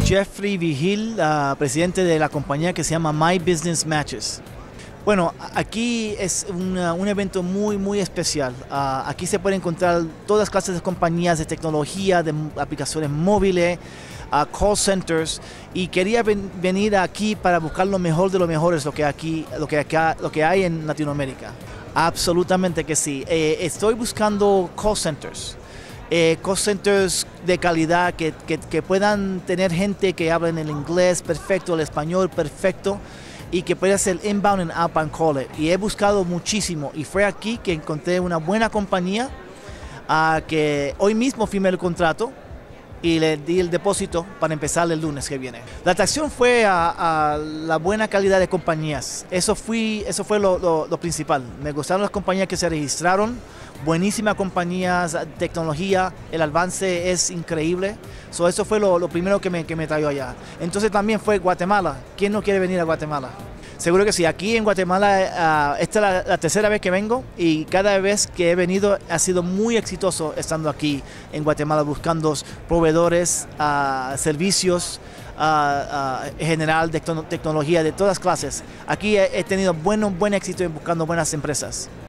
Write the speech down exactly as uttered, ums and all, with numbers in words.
Jeffrey Vigil, uh, presidente de la compañía que se llama My Business Matches. Bueno, aquí es una, un evento muy, muy especial. Uh, aquí se pueden encontrar todas clases de compañías de tecnología, de aplicaciones móviles, uh, call centers, y quería ven, venir aquí para buscar lo mejor de lo mejor es lo que, aquí, lo que, acá, lo que hay en Latinoamérica. Absolutamente que sí. Eh, estoy buscando call centers. Eh, call centers de calidad que, que, que puedan tener gente que hable el inglés perfecto, el español perfecto, y que pueda hacer inbound and outbound call. Y he buscado muchísimo y fue aquí que encontré una buena compañía uh, que hoy mismo firmé el contrato y le di el depósito para empezar el lunes que viene. La atracción fue a, a la buena calidad de compañías. Eso, fui, eso fue lo, lo, lo principal. Me gustaron las compañías que se registraron, buenísimas compañías, tecnología, el avance es increíble. So, eso fue lo, lo primero que me, que me trajo allá. Entonces también fue Guatemala. ¿Quién no quiere venir a Guatemala? Seguro que sí. Aquí en Guatemala, uh, esta es la, la tercera vez que vengo y cada vez que he venido ha sido muy exitoso estando aquí en Guatemala buscando proveedores, uh, servicios, uh, uh, general de tecnología de todas clases. Aquí he, he tenido buen, buen éxito en buscando buenas empresas.